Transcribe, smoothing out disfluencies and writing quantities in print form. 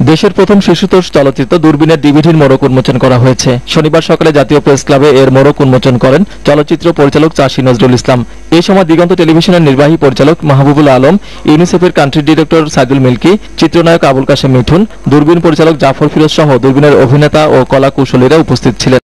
দেশের প্রথম শিশুতোষ চলচ্চিত্র দূরবীনের ডিভিডির মোড়ক উন্মোচন করা হয়েছে। শনিবার সকালে জাতীয় প্রেস ক্লাবে এর মোড়ক উন্মোচন করেন চলচ্চিত্র পরিচালক চাষী নজরুল ইসলাম। এই সময় দিগন্ত টেলিভিশনের নির্বাহী পরিচালক মাহবুবুল আলম, ইউনিসেফের কান্ট্রি ডিরেক্টর সাইদুল মিল্কি, চিত্রনায়ক আবুল কাশেম মিঠুন, দূরবীন পরিচালক জাফর ফিরোজ সহ দূরবীনের অভিনেতা ও কলা কুশলীরা উপস্থিত ছিলেন।